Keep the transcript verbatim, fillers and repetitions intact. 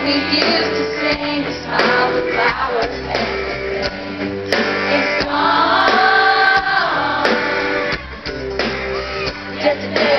We used to sing, smile, the flowers, everything. It's gone. Just a day.